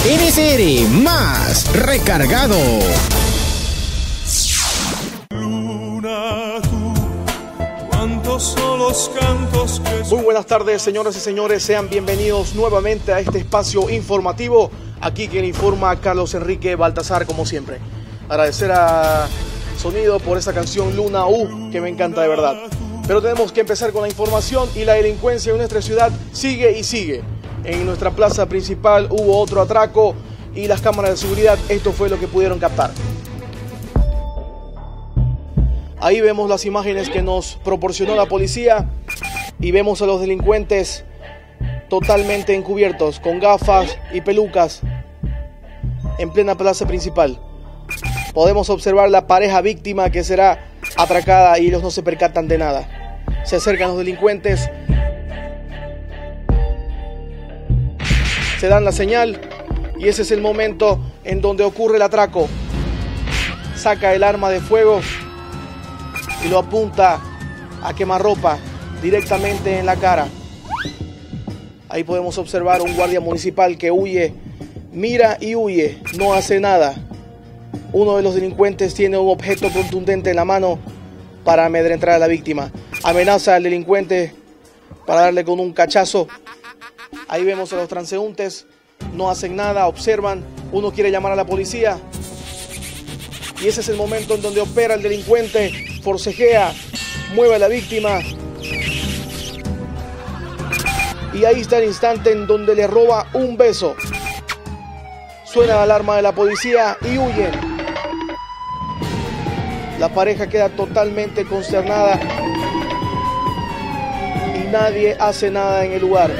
NSR más recargado. Muy buenas tardes, señoras y señores, sean bienvenidos nuevamente a este espacio informativo. Aquí quien informa, Carlos Enrique Baltasar, como siempre. Agradecer a Sonido por esa canción Luna U, que me encanta de verdad. Pero tenemos que empezar con la información y la delincuencia en nuestra ciudad sigue y sigue. En nuestra plaza principal hubo otro atraco y las cámaras de seguridad, esto fue lo que pudieron captar. Ahí vemos las imágenes que nos proporcionó la policía y vemos a los delincuentes totalmente encubiertos, con gafas y pelucas, en plena plaza principal. Podemos observar la pareja víctima que será atracada y ellos no se percatan de nada. Se acercan los delincuentes, se dan la señal y ese es el momento en donde ocurre el atraco. Saca el arma de fuego y lo apunta a quemarropa directamente en la cara. Ahí podemos observar un guardia municipal que huye, mira y huye, no hace nada. Uno de los delincuentes tiene un objeto contundente en la mano para amedrentar a la víctima. Amenaza al delincuente para darle con un cachazo. Ahí vemos a los transeúntes, no hacen nada, observan. Uno quiere llamar a la policía y ese es el momento en donde opera el delincuente, forcejea, mueve a la víctima. Y ahí está el instante en donde le roba un beso. Suena la alarma de la policía y huyen. La pareja queda totalmente consternada y nadie hace nada en el lugar.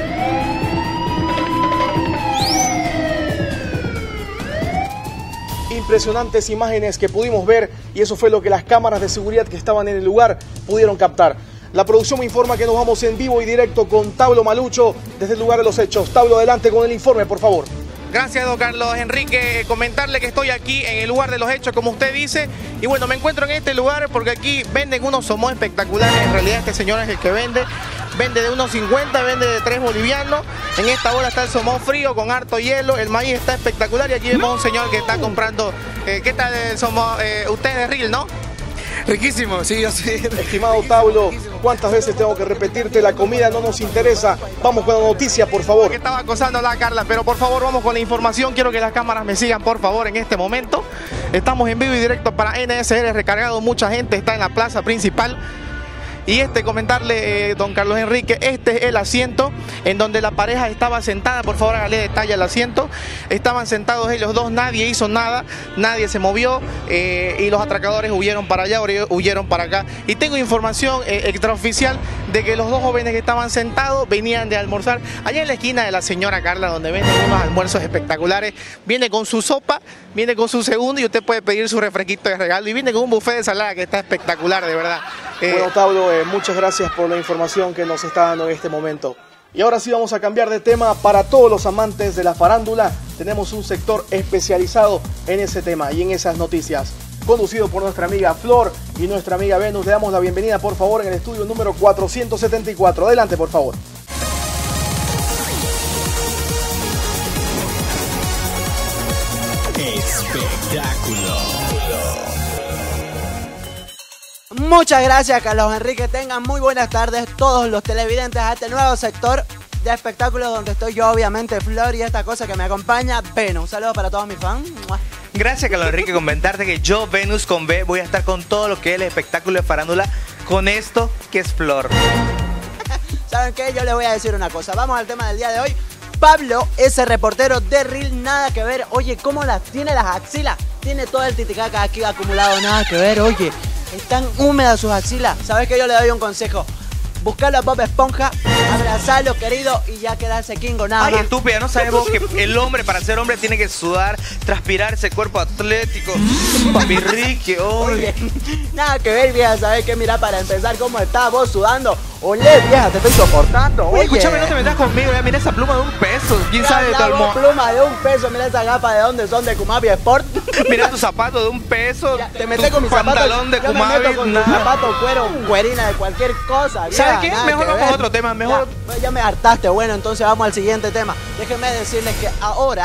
Impresionantes imágenes que pudimos ver y eso fue lo que las cámaras de seguridad que estaban en el lugar pudieron captar. La producción me informa que nos vamos en vivo y directo con Tablo Malucho desde el lugar de los hechos. Tablo, adelante con el informe, por favor. Gracias, don Carlos Enrique. Comentarle que estoy aquí en el lugar de los hechos, como usted dice. Y bueno, me encuentro en este lugar porque aquí venden unos somos espectaculares. En realidad este señor es el que vende. Vende de unos 50, vende de 3 bolivianos. En esta bola está el somón frío con harto hielo. El maíz está espectacular y aquí vemos a un señor que está comprando. ¿Qué tal el somón? Usted es de Ril, ¿no? Riquísimo, sí, yo sí. Estimado Tablo, ¿cuántas veces tengo que repetirte? La comida no nos interesa. Vamos con la noticia, por favor. Que estaba acosando la Carla, pero por favor vamos con la información. Quiero que las cámaras me sigan, por favor, en este momento. Estamos en vivo y directo para NSR recargado. Mucha gente está en la plaza principal. Y comentarle, don Carlos Enrique, este es el asiento en donde la pareja estaba sentada. Por favor, hágale detalle al asiento. Estaban sentados ellos dos, nadie hizo nada, nadie se movió y los atracadores huyeron para allá, huyeron para acá. Y tengo información extraoficial de que los dos jóvenes que estaban sentados venían de almorzar allá en la esquina de la señora Carla, donde venden unos almuerzos espectaculares. Viene con su sopa, viene con su segundo y usted puede pedir su refresquito de regalo. Y viene con un buffet de salada que está espectacular, de verdad. Bueno, Tablo, muchas gracias por la información que nos está dando en este momento. Y ahora sí vamos a cambiar de tema. Para todos los amantes de la farándula, tenemos un sector especializado en ese tema y en esas noticias. Conducido por nuestra amiga Flor y nuestra amiga Venus. Le damos la bienvenida, por favor, en el estudio número 474. Adelante, por favor. Espectáculo. Muchas gracias, Carlos Enrique. Tengan muy buenas tardes todos los televidentes a este nuevo sector de espectáculos donde estoy yo, obviamente, Flor, y esta cosa que me acompaña, Venus. Un saludo para todos mis fans. Gracias, Carlos Enrique. Comentarte que yo, Venus con B, voy a estar con todo lo que es el espectáculo de farándula, con esto que es Flor. ¿Saben qué? Yo les voy a decir una cosa. Vamos al tema del día de hoy. Pablo, ese reportero de Reel, nada que ver. Oye, ¿cómo tiene las axilas? Tiene todo el titicaca aquí acumulado, nada que ver. Oye, están húmedas sus axilas. ¿Sabes qué? Yo le doy un consejo. Buscarlo a Bob Esponja, abrazarlo, querido, y ya quedarse kingo, nada más. Ay, estúpida, ¿no sabes vos que el hombre, para ser hombre, tiene que sudar, transpirar ese cuerpo atlético? Papi Ricky, oye. Nada que ver, vieja, ¿sabes qué? Mira, para empezar, ¿cómo estás vos sudando? Olé, vieja, te estoy soportando, oye. Escúchame, no te metas conmigo, ya mira esa pluma de $1. ¿Quién sabe de todo el mundo? Pluma de $1, mira esa gapa de dónde son, de Kumabi Sport. Mira tu zapato de $1. Ya, te metes con mi pantalón zapato, de Kumabi. Yo me meto con mi zapato cuero, cuerina de cualquier cosa, vieja. ¿Sabes qué? Mejor vamos a otro tema, mejor. Ya me hartaste, bueno, entonces vamos al siguiente tema. Déjenme decirles que ahora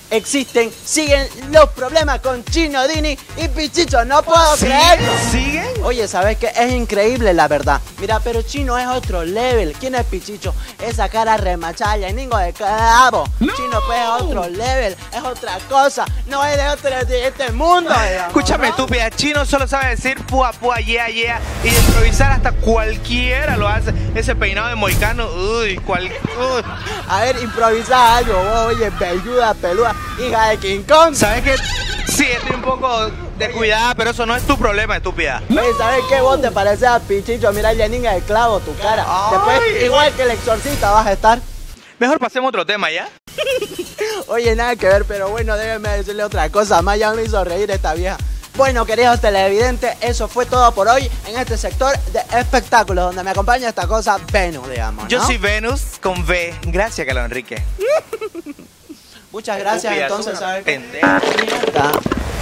existen, siguen los problemas con Chino Dini y Pichicho. No puedo creerlo. ¿Siguen? Oye, ¿sabes qué? Es increíble la verdad. Mira, pero Chino es otro level. ¿Quién es Pichicho? Esa cara remachada, lleningo de clavo. No. Chino pues es otro level, es otra cosa. No es de este mundo, digamos, Escúchame, ¿no? estúpida. Chino solo sabe decir púa, púa, yeah, yeah. Y de improvisar hasta cualquiera lo hace. Ese peinado de moicano, uy. A ver, improvisa algo, oye, pelluda, peluda, hija de King Kong. ¿Sabes qué? Sí, estoy un poco descuidada, pero eso no es tu problema, estúpida. Oye, ¿sabes qué? Vos te pareces a Pichicho, mira lleninga de clavo tu cara. Ay. Después, igual que el exorcista vas a estar. Mejor pasemos a otro tema, ¿ya? Oye, nada que ver, pero bueno, déjenme decirle otra cosa más, ya me hizo reír esta vieja. Bueno, queridos televidentes, eso fue todo por hoy en este sector de espectáculos, donde me acompaña esta cosa Venus, digamos, ¿no? Yo soy Venus con V. Gracias, Carlos Enrique. Muchas gracias, Estúpida, entonces, sos una ¿sabes? pendeja. Mierda.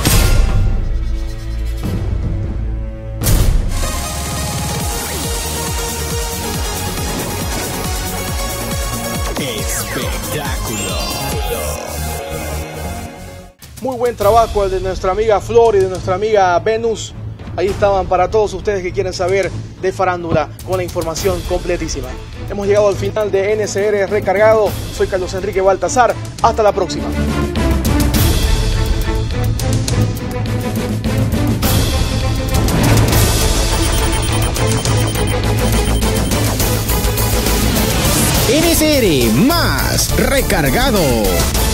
Espectáculo. Muy buen trabajo el de nuestra amiga Flor y de nuestra amiga Venus. Ahí estaban para todos ustedes que quieren saber de farándula con la información completísima. Hemos llegado al final de NSR Recargado. Soy Carlos Enrique Baltazar. Hasta la próxima. NSR más recargado.